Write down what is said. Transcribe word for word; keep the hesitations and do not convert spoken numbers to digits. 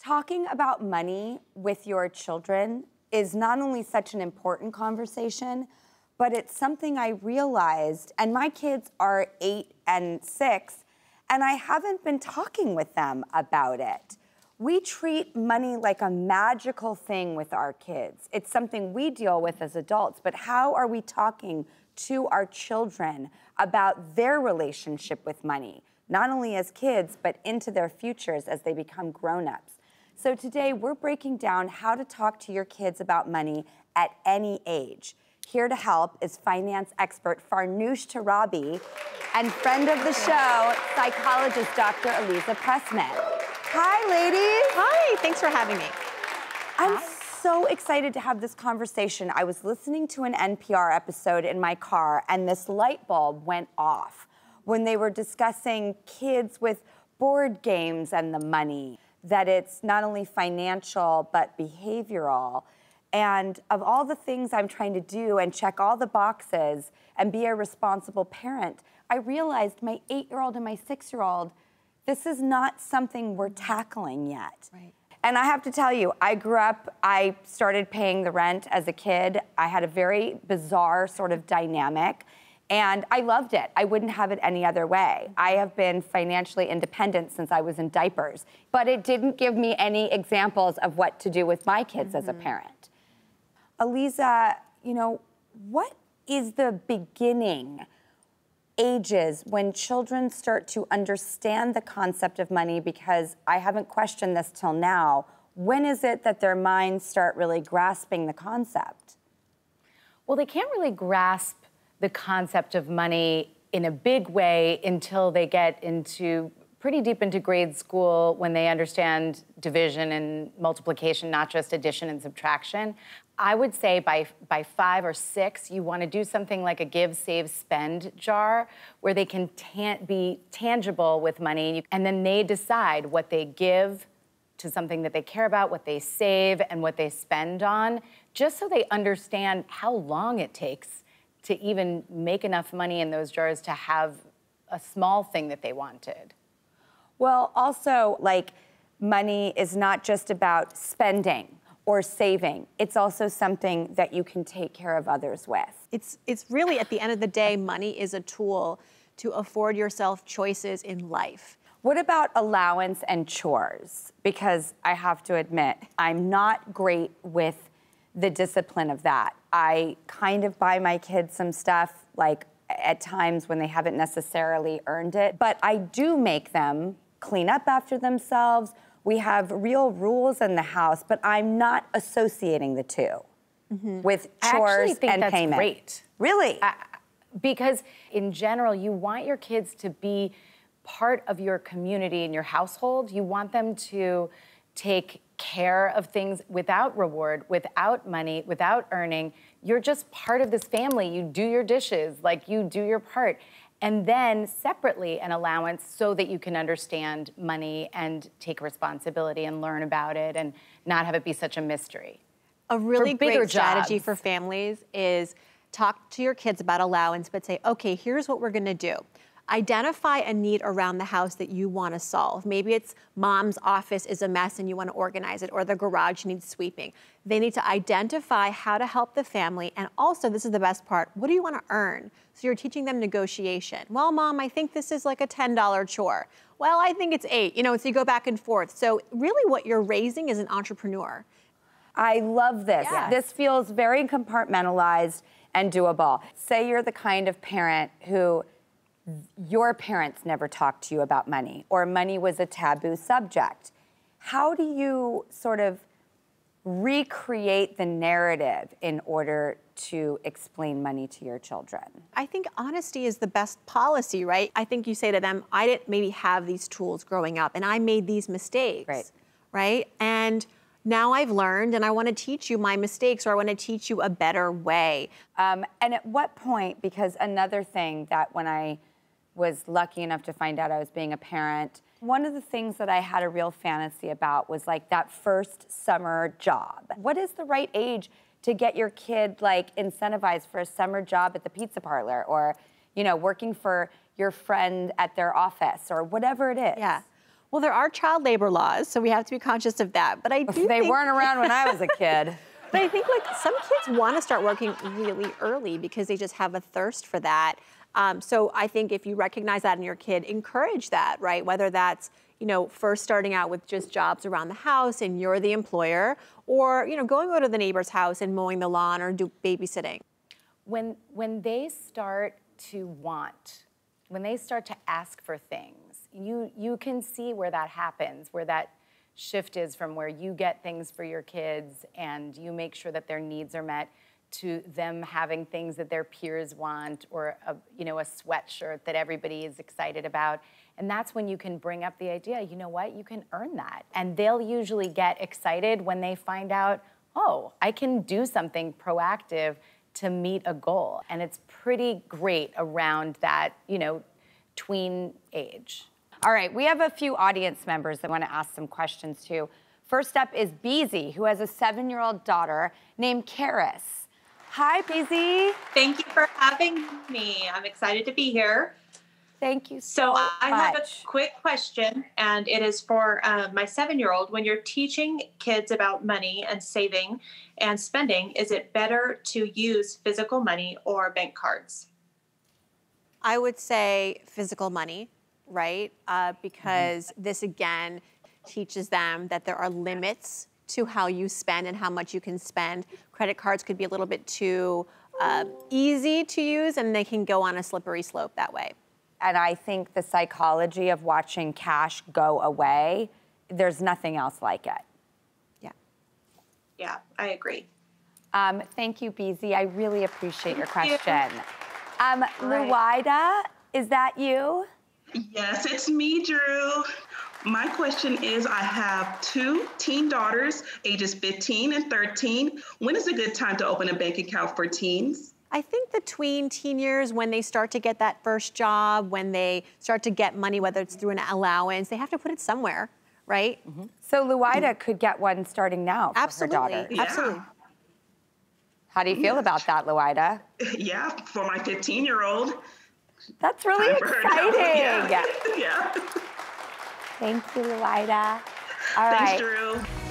Talking about money with your children is not only such an important conversation, but it's something I realized, and my kids are eight and six, and I haven't been talking with them about it. We treat money like a magical thing with our kids. It's something we deal with as adults, but how are we talking to our children about their relationship with money, not only as kids, but into their futures as they become grown-ups? So today, we're breaking down how to talk to your kids about money at any age. Here to help is finance expert Farnoosh Torabi and friend of the show, psychologist Doctor Aliza Pressman. Hi, ladies. Hi, thanks for having me. I'm Hi. so excited to have this conversation. I was listening to an N P R episode in my car, and this light bulb went off when they were discussing kids with board games and the money, that it's not only financial, but behavioral. And of all the things I'm trying to do and check all the boxes and be a responsible parent, I realized my eight-year-old and my six-year-old, this is not something we're tackling yet. Right. And I have to tell you, I grew up, I started paying the rent as a kid. I had a very bizarre sort of dynamic, and I loved it. I wouldn't have it any other way. I have been financially independent since I was in diapers, but it didn't give me any examples of what to do with my kids mm-hmm. as a parent. Aliza, you know, what is the beginning ages when children start to understand the concept of money? Because I haven't questioned this till now. When is it that their minds start really grasping the concept? Well, they can't really grasp the concept of money in a big way until they get into pretty deep into grade school, when they understand division and multiplication, not just addition and subtraction. I would say by, by five or six, you want to do something like a give, save, spend jar, where they can tan- be tangible with money, and then they decide what they give to something that they care about, what they save, and what they spend on, just so they understand how long it takes to even make enough money in those jars to have a small thing that they wanted. Well, also, like, money is not just about spending or saving. It's also something that you can take care of others with. It's, it's really, at the end of the day, money is a tool to afford yourself choices in life. What about allowance and chores? Because I have to admit, I'm not great with the discipline of that. I kind of buy my kids some stuff, like, at times when they haven't necessarily earned it, but I do make them clean up after themselves. We have real rules in the house, but I'm not associating the two mm-hmm. with chores and payment. I actually think that's great. Really? I, because in general, you want your kids to be part of your community and your household. You want them to take care of things without reward, without money, without earning. You're just part of this family. You do your dishes, like you do your part. And then separately an allowance so that you can understand money and take responsibility and learn about it and not have it be such a mystery. A really great strategy jobs. for families is talk to your kids about allowance, but say, okay, here's what we're gonna do. Identify a need around the house that you want to solve. Maybe it's mom's office is a mess and you want to organize it, or the garage needs sweeping. They need to identify how to help the family, and also, this is the best part, what do you want to earn? So you're teaching them negotiation. Well, Mom, I think this is like a ten dollar chore. Well, I think it's eight, you know, so you go back and forth. So really what you're raising is an entrepreneur. I love this. Yes. This feels very compartmentalized and doable. Say you're the kind of parent who your parents never talked to you about money, or money was a taboo subject. How do you sort of recreate the narrative in order to explain money to your children? I think honesty is the best policy, right? I think you say to them, I didn't maybe have these tools growing up, and I made these mistakes, right? right? And now I've learned, and I want to teach you my mistakes, or I want to teach you a better way. Um, and at what point, because another thing that when I was lucky enough to find out I was being a parent, one of the things that I had a real fantasy about was like that first summer job. What is the right age to get your kid like incentivized for a summer job at the pizza parlor, or, you know, working for your friend at their office, or whatever it is? Yeah. Well, there are child labor laws, so we have to be conscious of that. But I do They think, weren't around when I was a kid. But I think like some kids want to start working really early because they just have a thirst for that. Um, so I think if you recognize that in your kid, encourage that, right? Whether that's, you know, first starting out with just jobs around the house and you're the employer, or, you know, going over to the neighbor's house and mowing the lawn or do babysitting. When, when they start to want, when they start to ask for things, you, you can see where that happens, where that shift is from where you get things for your kids and you make sure that their needs are met to them having things that their peers want, or a, you know, a sweatshirt that everybody is excited about. And that's when you can bring up the idea, you know what, you can earn that. And they'll usually get excited when they find out, oh, I can do something proactive to meet a goal. And it's pretty great around that, you know, tween age. All right, we have a few audience members that want to ask some questions too. First up is Beezy, who has a seven-year-old daughter named Karis. Hi, Beezy. Thank you for having me. I'm excited to be here. Thank you so, so much. I have a quick question, and it is for uh, my seven-year-old. When you're teaching kids about money and saving and spending, is it better to use physical money or bank cards? I would say physical money, right? Uh, because mm-hmm. this, again, teaches them that there are limits to how you spend and how much you can spend. Credit cards could be a little bit too uh, easy to use, and they can go on a slippery slope that way. And I think the psychology of watching cash go away, there's nothing else like it. Yeah. Yeah, I agree. Um, thank you, Beezy. I really appreciate your Thank question. You. Um, right. Luida, is that you? Yes, it's me, Drew. My question is, I have two teen daughters, ages fifteen and thirteen. When is a good time to open a bank account for teens? I think the tween teen years, when they start to get that first job, when they start to get money, whether it's through an allowance, they have to put it somewhere, right? Mm-hmm. So Luida mm-hmm. could get one starting now for Absolutely. her daughter. Yeah. Absolutely. How do you feel about that, Luida? Yeah, for my fifteen-year-old. That's really exciting. Yeah. yeah. Thank you, Luida. All Thanks, right. Drew.